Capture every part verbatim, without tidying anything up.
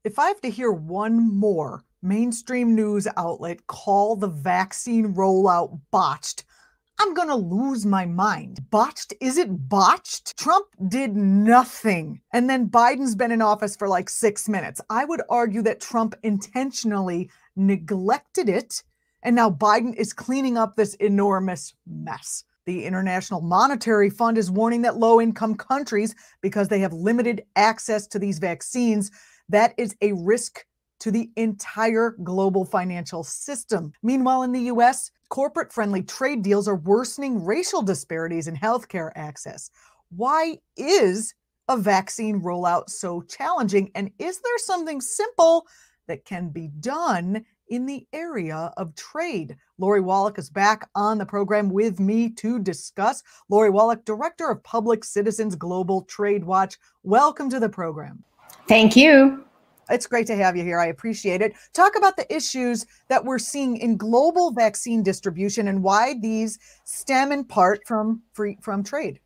If I have to hear one more mainstream news outlet call the vaccine rollout botched, I'm going to lose my mind. Botched? Is it botched? Trump did nothing. And then Biden's been in office for like six minutes. I would argue that Trump intentionally neglected it. And now Biden is cleaning up this enormous mess. The International Monetary Fund is warning that low-income countries, because they have limited access to these vaccines, that is a risk to the entire global financial system. Meanwhile, in the U S, corporate-friendly trade deals are worsening racial disparities in healthcare access. Why is a vaccine rollout so challenging? And is there something simple that can be done in the area of trade? Lori Wallach is back on the program with me to discuss. Lori Wallach, Director of Public Citizens Global Trade Watch. Welcome to the program. Thank you. It's great to have you here. I appreciate it. Talk about the issues that we're seeing in global vaccine distribution and why these stem in part from free from trade.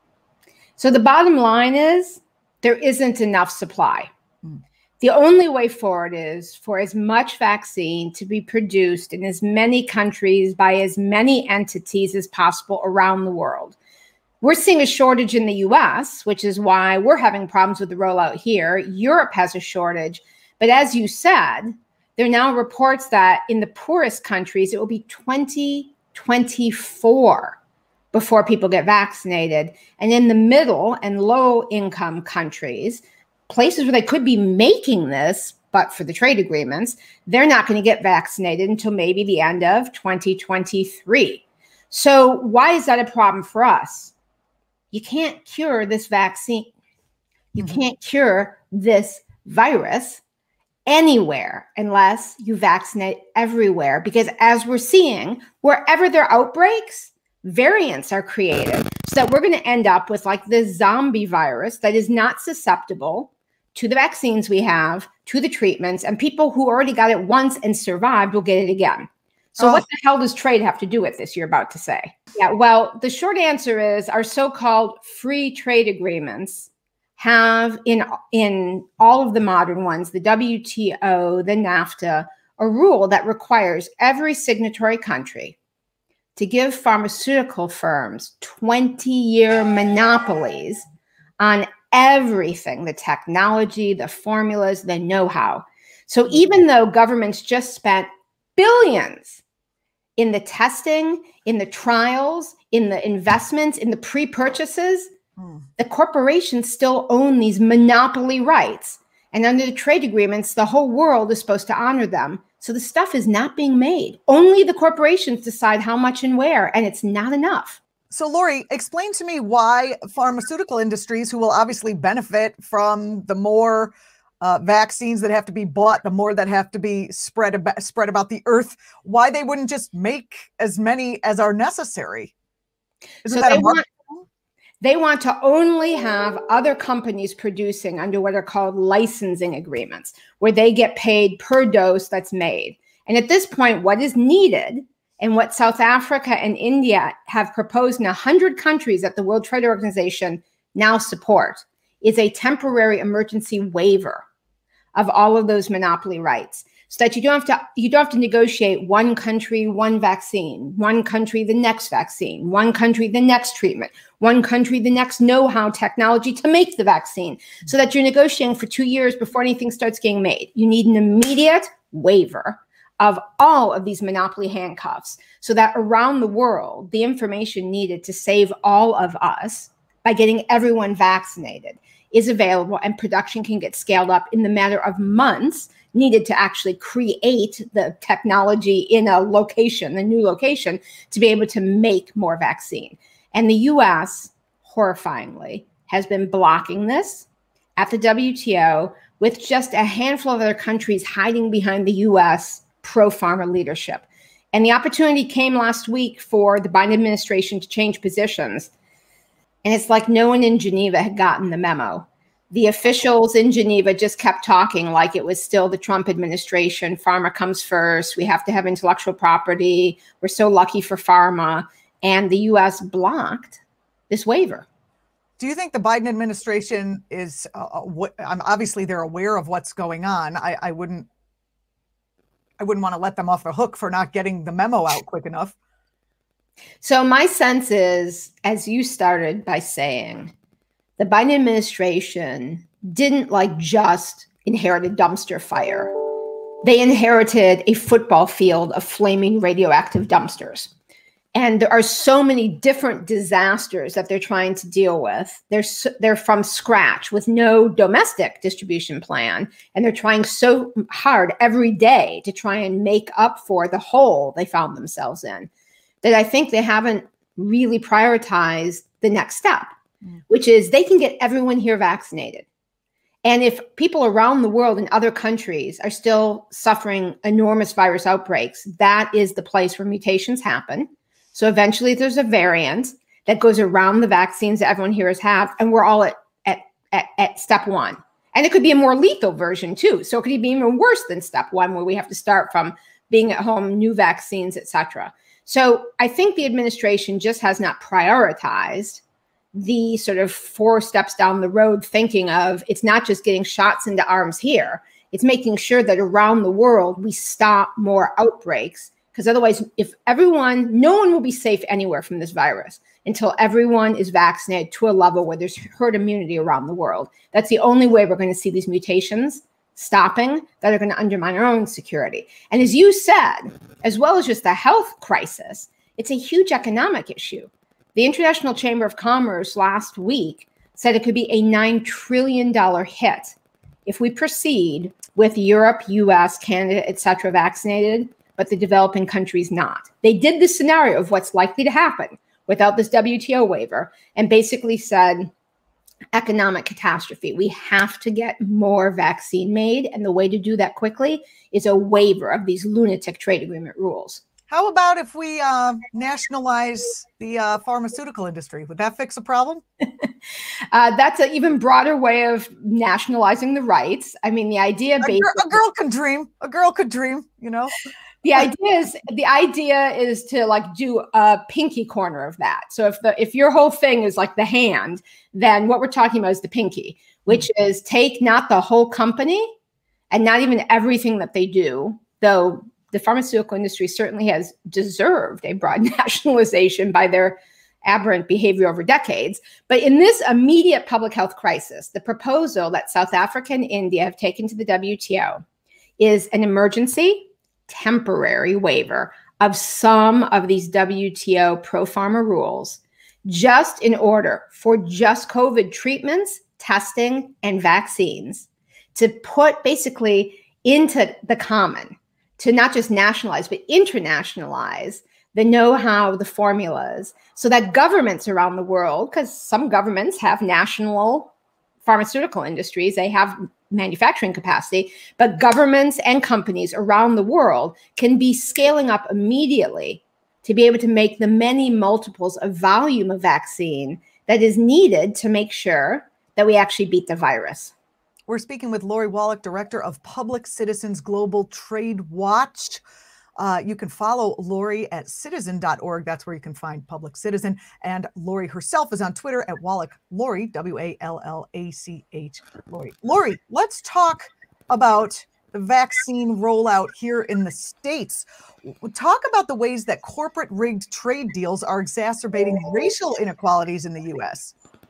So the bottom line is there isn't enough supply. Mm. The only way forward is for as much vaccine to be produced in as many countries by as many entities as possible around the world. We're seeing a shortage in the U S, which is why we're having problems with the rollout here. Europe has a shortage. But as you said, there are now reports that in the poorest countries, it will be twenty twenty-four before people get vaccinated. And in the middle and low income countries, places where they could be making this, but for the trade agreements, they're not going to get vaccinated until maybe the end of twenty twenty-three. So why is that a problem for us? You can't cure this vaccine. You mm-hmm. can't cure this virus anywhere unless you vaccinate everywhere. Because as we're seeing, wherever there are outbreaks, variants are created so that we're going to end up with like this zombie virus that is not susceptible to the vaccines we have, to the treatments, and people who already got it once and survived will get it again. So oh. what the hell does trade have to do with this, you're about to say? Yeah, well, the short answer is our so-called free trade agreements have in, in all of the modern ones, the W T O, the NAFTA, a rule that requires every signatory country to give pharmaceutical firms twenty-year monopolies on everything, the technology, the formulas, the know-how. So even though governments just spent billions in the testing, in the trials, in the investments, in the pre-purchases, mm. the corporations still own these monopoly rights. And under the trade agreements, the whole world is supposed to honor them. So the stuff is not being made. Only the corporations decide how much and where, and it's not enough. So Lori, explain to me why pharmaceutical industries, who will obviously benefit from the more Uh, vaccines that have to be bought, the more that have to be spread about, spread about the earth, why they wouldn't just make as many as are necessary? Isn't so that they, a want, they want to only have other companies producing under what are called licensing agreements, where they get paid per dose that's made. And at this point, what is needed and what South Africa and India have proposed in one hundred countries that the World Trade Organization now support is a temporary emergency waiver of all of those monopoly rights, so that you don't have to you don't have to negotiate one country, one vaccine, one country, the next vaccine, one country, the next treatment, one country, the next know-how technology to make the vaccine, so that you're negotiating for two years before anything starts getting made. You need an immediate waiver of all of these monopoly handcuffs, so that around the world, the information needed to save all of us by getting everyone vaccinated is available, and production can get scaled up in the matter of months needed to actually create the technology in a location, a new location, to be able to make more vaccine. And the U S, horrifyingly, has been blocking this at the W T O, with just a handful of other countries hiding behind the U S pro-pharma leadership. And the opportunity came last week for the Biden administration to change positions. And it's like no one in Geneva had gotten the memo. The officials in Geneva just kept talking like it was still the Trump administration. Pharma comes first. We have to have intellectual property. We're so lucky for pharma. And the U S blocked this waiver. Do you think the Biden administration is, uh, what, I'm obviously they're aware of what's going on. I, I wouldn't, I wouldn't want to let them off the hook for not getting the memo out quick enough. So my sense is, as you started by saying, the Biden administration didn't like just inherit a dumpster fire. They inherited a football field of flaming radioactive dumpsters. And there are so many different disasters that they're trying to deal with. They're, they're from scratch with no domestic distribution plan. And they're trying so hard every day to try and make up for the hole they found themselves in, that I think they haven't really prioritized the next step, mm. which is they can get everyone here vaccinated. And if people around the world in other countries are still suffering enormous virus outbreaks, that is the place where mutations happen. So eventually there's a variant that goes around the vaccines that everyone here has had, and we're all at, at, at, at step one. And it could be a more lethal version too. So it could be even worse than step one, where we have to start from being at home, new vaccines, et cetera. So I think the administration just has not prioritized the sort of four steps down the road, thinking of it's not just getting shots into arms here. It's making sure that around the world we stop more outbreaks. Because otherwise, if everyone, no one will be safe anywhere from this virus until everyone is vaccinated to a level where there's herd immunity around the world. That's the only way we're going to see these mutations stopping that are going to undermine our own security. And as you said, as well as just the health crisis, it's a huge economic issue. The International Chamber of Commerce last week said it could be a nine trillion dollars hit if we proceed with Europe, U S, Canada, et cetera, vaccinated, but the developing countries not. They did the scenario of what's likely to happen without this W T O waiver and basically said, economic catastrophe. We have to get more vaccine made. And the way to do that quickly is a waiver of these lunatic trade agreement rules. How about if we uh, nationalize the uh, pharmaceutical industry? Would that fix the problem? uh, that's an even broader way of nationalizing the rights. I mean, the idea... A, gr a girl could dream. A girl could dream, you know? The idea is the idea is to like do a pinky corner of that. So if the if your whole thing is like the hand, then what we're talking about is the pinky, which is take not the whole company and not even everything that they do, though the pharmaceutical industry certainly has deserved a broad nationalization by their aberrant behavior over decades. But in this immediate public health crisis, the proposal that South Africa and India have taken to the W T O is an emergency temporary waiver of some of these W T O pro-pharma rules, just in order for just COVID treatments, testing, and vaccines to put basically into the common, to not just nationalize, but internationalize the know-how, the formulas, so that governments around the world, because some governments have national pharmaceutical industries, they have manufacturing capacity, but governments and companies around the world can be scaling up immediately to be able to make the many multiples of volume of vaccine that is needed to make sure that we actually beat the virus. We're speaking with Lori Wallach, Director of Public Citizens Global Trade Watch. Uh, you can follow Lori at citizen dot org. That's where you can find Public Citizen. And Lori herself is on Twitter at Wallach Lori, W A L L A C H, Lori. Lori, let's talk about the vaccine rollout here in the States. Talk about the ways that corporate rigged trade deals are exacerbating racial inequalities in the U S.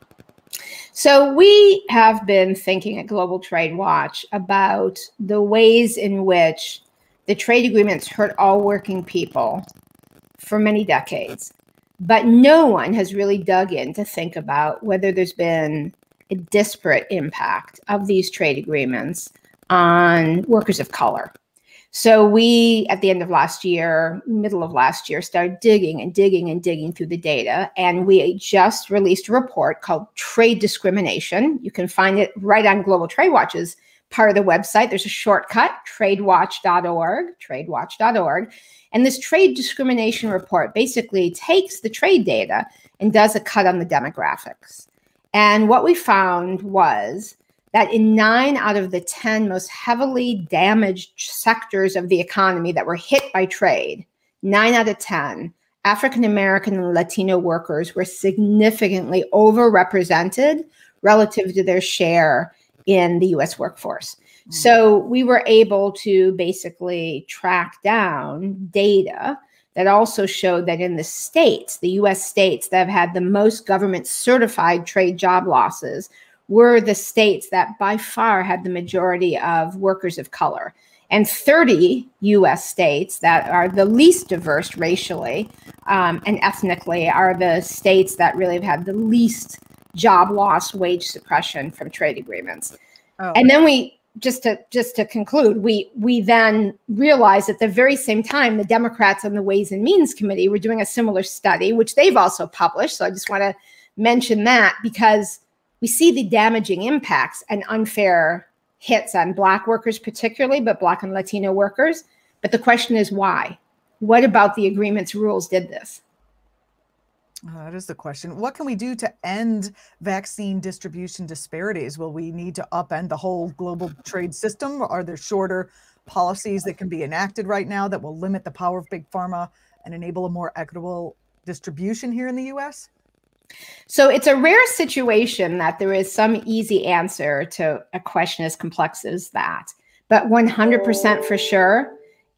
So we have been thinking at Global Trade Watch about the ways in which the trade agreements hurt all working people for many decades, but no one has really dug in to think about whether there's been a disparate impact of these trade agreements on workers of color. So we, at the end of last year, middle of last year, started digging and digging and digging through the data. And we just released a report called Trade Discrimination. You can find it right on Global Trade Watch's part of the website. There's a shortcut, trade watch dot org, trade watch dot org. And this trade discrimination report basically takes the trade data and does a cut on the demographics. And what we found was that in nine out of the ten most heavily damaged sectors of the economy that were hit by trade, nine out of ten, African American and Latino workers were significantly overrepresented relative to their share in the U S workforce. Mm. So we were able to basically track down data that also showed that in the states, the U S states that have had the most government certified trade job losses were the states that by far had the majority of workers of color. And thirty U S states that are the least diverse racially um, and ethnically are the states that really have had the least job loss, wage suppression from trade agreements. Oh. And then we, just to just to conclude, we we then realized at the very same time, the Democrats on the Ways and Means Committee were doing a similar study, which they've also published. So I just want to mention that because we see the damaging impacts and unfair hits on Black workers particularly, but Black and Latino workers. But the question is why? What about the agreement's rules did this? Uh, that is the question. What can we do to end vaccine distribution disparities? Will we need to upend the whole global trade system? Are there shorter policies that can be enacted right now that will limit the power of big pharma and enable a more equitable distribution here in the U S? So it's a rare situation that there is some easy answer to a question as complex as that. But one hundred percent for sure,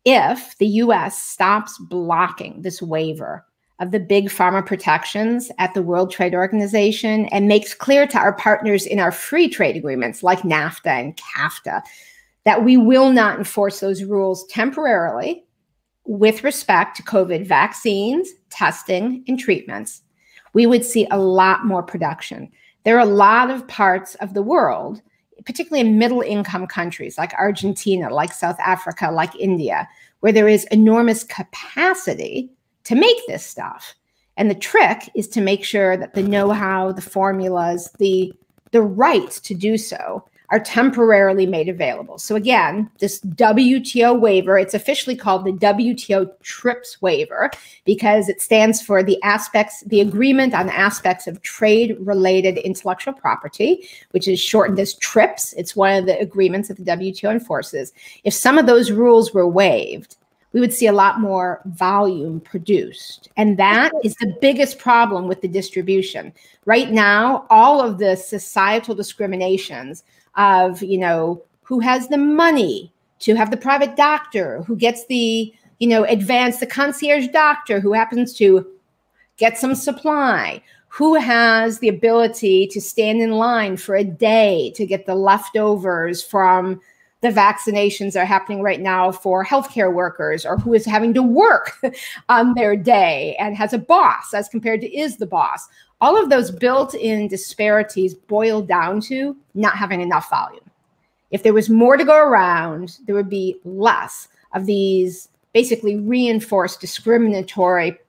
if the U S stops blocking this waiver of the big pharma protections at the World Trade Organization and makes clear to our partners in our free trade agreements like NAFTA and CAFTA that we will not enforce those rules temporarily with respect to COVID vaccines, testing, and treatments, we would see a lot more production. There are a lot of parts of the world, particularly in middle income countries like Argentina, like South Africa, like India, where there is enormous capacity to make this stuff. And the trick is to make sure that the know-how, the formulas, the, the rights to do so are temporarily made available. So again, this W T O waiver, it's officially called the W T O TRIPS waiver because it stands for the aspects, the agreement on aspects of trade-related intellectual property, which is shortened as TRIPS. It's one of the agreements that the W T O enforces. If some of those rules were waived, we would see a lot more volume produced. And that is the biggest problem with the distribution. Right now, all of the societal discriminations of, you know, who has the money to have the private doctor, who gets the, you know, advanced, the concierge doctor, who happens to get some supply, who has the ability to stand in line for a day to get the leftovers from the vaccinations that are happening right now for healthcare workers, or who is having to work on their day and has a boss as compared to is the boss. All of those built-in disparities boil down to not having enough volume. If there was more to go around, there would be less of these basically reinforced discriminatory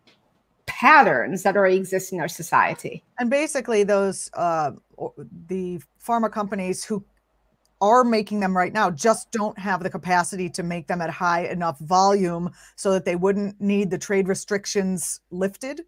patterns that already exist in our society. And basically those, uh, the pharma companies who are making them right now just don't have the capacity to make them at high enough volume so that they wouldn't need the trade restrictions lifted?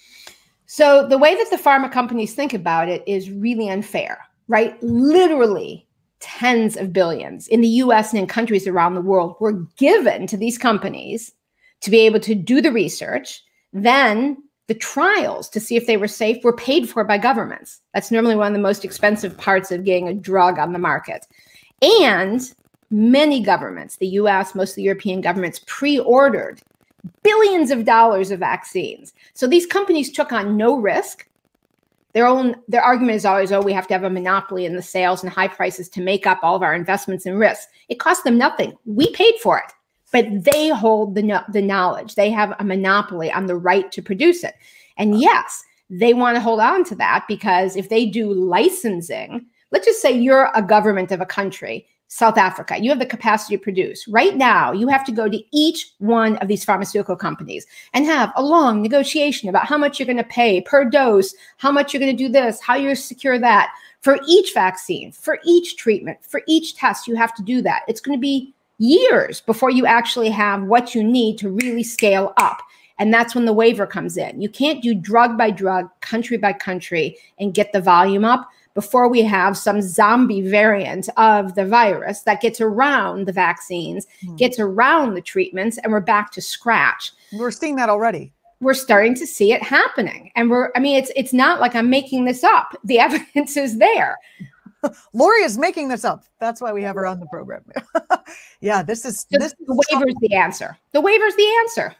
So the way that the pharma companies think about it is really unfair, right? Literally tens of billions in the U S and in countries around the world were given to these companies to be able to do the research. Then the trials to see if they were safe were paid for by governments. That's normally one of the most expensive parts of getting a drug on the market. And many governments, the U S, most of the European governments, pre-ordered billions of dollars of vaccines. So these companies took on no risk. Their own, their argument is always, oh, we have to have a monopoly in the sales and high prices to make up all of our investments and risks. It cost them nothing. We paid for it. But they hold the, the knowledge. They have a monopoly on the right to produce it. And yes, they want to hold on to that because if they do licensing, let's just say you're a government of a country, South Africa, you have the capacity to produce. Right now, you have to go to each one of these pharmaceutical companies and have a long negotiation about how much you're going to pay per dose, how much you're going to do this, how you secure that. For each vaccine, for each treatment, for each test, you have to do that. It's going to be years before you actually have what you need to really scale up. And that's when the waiver comes in. You can't do drug by drug, country by country, and get the volume up before we have some zombie variant of the virus that gets around the vaccines, mm. gets around the treatments, and we're back to scratch. We're seeing that already. we're starting to see it happening. And we're, I mean, it's it's not like I'm making this up. The evidence is there. Lori is making this up. That's why we have her on the program. Yeah, this is So this the waiver is the answer. The waiver is the answer.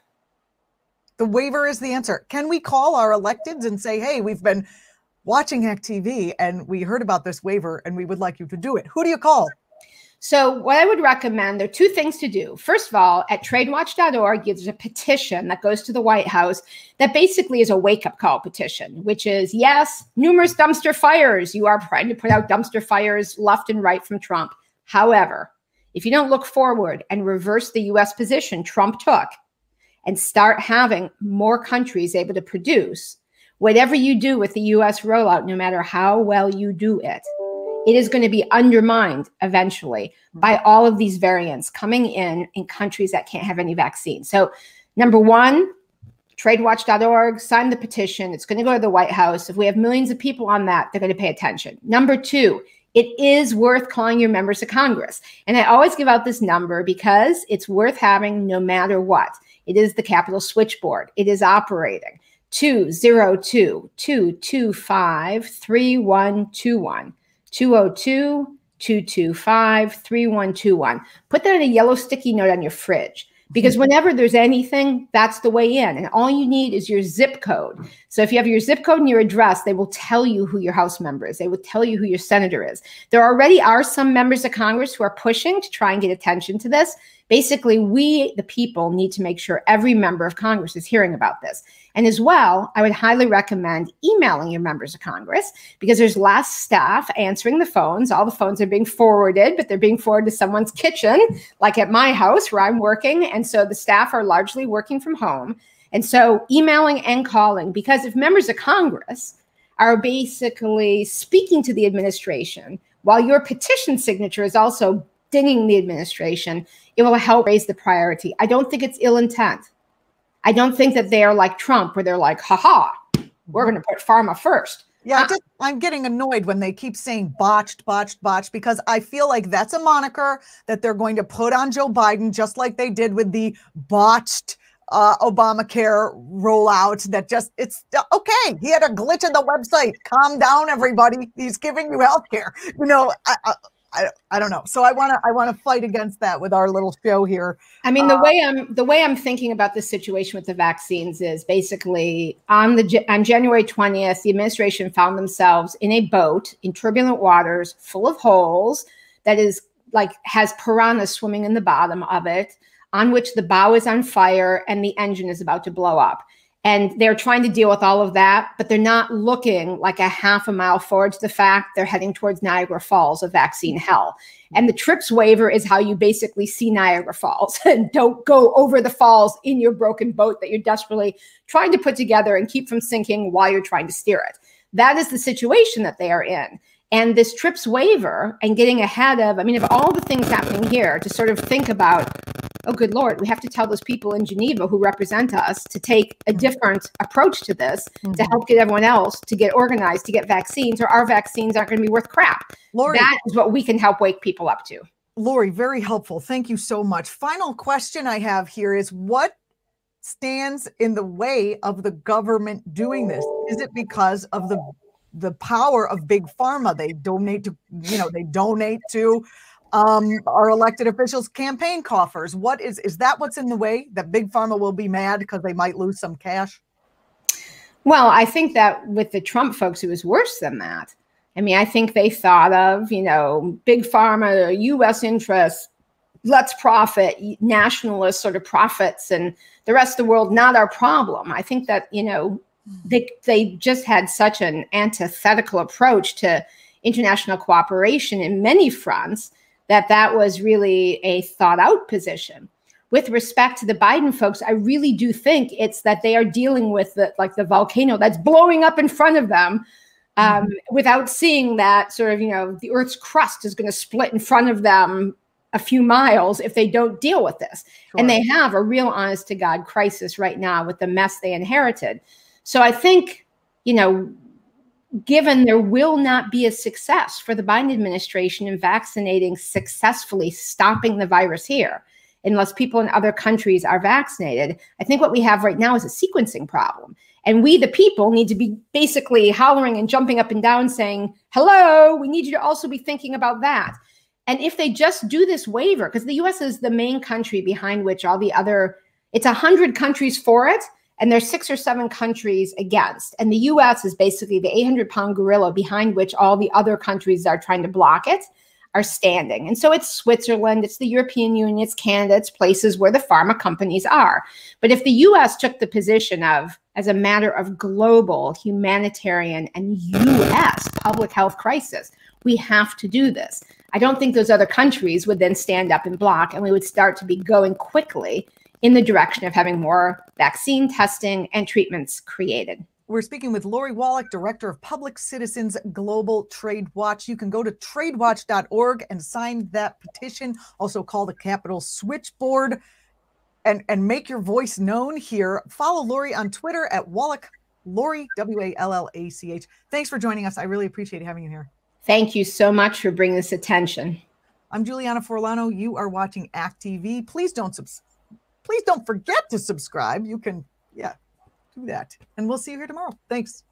The waiver is the answer. Can we call our electeds and say, hey, we've been watching Hack T V and we heard about this waiver and we would like you to do it? Who do you call? So what I would recommend, there are two things to do. First of all, at trade watch dot org, there's a petition that goes to the White House that basically is a wake-up call petition, which is, yes, numerous dumpster fires. You are trying to put out dumpster fires left and right from Trump. However, if you don't look forward and reverse the U S position Trump took and start having more countries able to produce, whatever you do with the U S rollout, no matter how well you do it, it is going to be undermined eventually by all of these variants coming in in countries that can't have any vaccine. So number one, trade watch dot org, sign the petition. It's going to go to the White House. If we have millions of people on that, they're going to pay attention. Number two, it is worth calling your members of Congress. And I always give out this number because it's worth having no matter what. It is the Capitol switchboard. It is operating two zero two, two two five, three one two one. two oh two, two two five, three one two one. Put that in a yellow sticky note on your fridge, because whenever there's anything, that's the way in. And all you need is your zip code. So if you have your zip code and your address, they will tell you who your House member is. They will tell you who your senator is. There already are some members of Congress who are pushing to try and get attention to this. Basically, we, the people, need to make sure every member of Congress is hearing about this. And as well, I would highly recommend emailing your members of Congress, because there's less staff answering the phones. All the phones are being forwarded, but they're being forwarded to someone's kitchen, like at my house where I'm working. And so the staff are largely working from home. And so emailing and calling, because if members of Congress are basically speaking to the administration while your petition signature is also dinging the administration, it will help raise the priority. I don't think it's ill intent. I don't think that they're like Trump, where they're like, haha, we're going to put pharma first. Yeah, I Uh, just, I'm getting annoyed when they keep saying botched, botched, botched, because I feel like that's a moniker that they're going to put on Joe Biden, just like they did with the botched uh, Obamacare rollout. That just, it's okay. He had a glitch in the website. Calm down, everybody. He's giving you health care. You know, I, I, I, I don't know. So I want to I want to fight against that with our little show here. I mean, the uh, way I'm the way I'm thinking about this situation with the vaccines is basically on the on January twentieth, the administration found themselves in a boat in turbulent waters, full of holes, that is like has piranhas swimming in the bottom of it, on which the bow is on fire and the engine is about to blow up. And they're trying to deal with all of that, but they're not looking like a half a mile forward to the fact they're heading towards Niagara Falls of vaccine hell. And the TRIPS waiver is how you basically see Niagara Falls and don't go over the falls in your broken boat that you're desperately trying to put together and keep from sinking while you're trying to steer it. That is the situation that they are in. And this TRIPS waiver and getting ahead of, I mean, of all the things happening here, to sort of think about, oh, good Lord, we have to tell those people in Geneva who represent us to take a different approach to this, mm-hmm. to help get everyone else to get organized, to get vaccines, or our vaccines aren't going to be worth crap. Lori, that is what we can help wake people up to. Lori, very helpful. Thank you so much. Final question I have here is, what stands in the way of the government doing this? Is it because of the the power of big pharma? They donate to, you know, they donate to um, our elected officials' campaign coffers. What is, is that what's in the way, that big pharma will be mad because they might lose some cash? Well, I think that with the Trump folks, it was worse than that. I mean, I think they thought of, you know, big pharma, U S interests, let's profit, nationalist sort of profits, and the rest of the world, not our problem. I think that, you know, They they just had such an antithetical approach to international cooperation in many fronts that that was really a thought out position. With respect to the Biden folks, I really do think it's that they are dealing with the, like the volcano that's blowing up in front of them, um, mm-hmm. without seeing that sort of, you know, the Earth's crust is going to split in front of them a few miles if they don't deal with this. Sure. And they have a real honest to God crisis right now with the mess they inherited. So I think, you know, given there will not be a success for the Biden administration in vaccinating successfully, stopping the virus here, unless people in other countries are vaccinated. I think what we have right now is a sequencing problem. And we, the people, need to be basically hollering and jumping up and down saying, hello, we need you to also be thinking about that. And if they just do this waiver, because the U S is the main country behind which all the other, it's one hundred countries for it, and there's six or seven countries against. And the U S is basically the eight hundred pound gorilla behind which all the other countries that are trying to block it are standing. And so it's Switzerland, it's the European Union, it's Canada, it's places where the pharma companies are. But if the U S took the position of, as a matter of global humanitarian and U S public health crisis, we have to do this. I don't think those other countries would then stand up and block, and we would start to be going quickly in the direction of having more vaccine testing and treatments created. We're speaking with Lori Wallach, Director of Public Citizens Global Trade Watch. You can go to trade watch dot org and sign that petition. Also call the Capitol Switchboard and, and make your voice known here. Follow Lori on Twitter at Wallach, Lori, W A L L A C H. Thanks for joining us. I really appreciate having you here. Thank you so much for bringing this attention. I'm Juliana Forlano. You are watching A C T V. Please don't subscribe. Please don't forget to subscribe. You can, yeah, do that. And we'll see you here tomorrow. Thanks.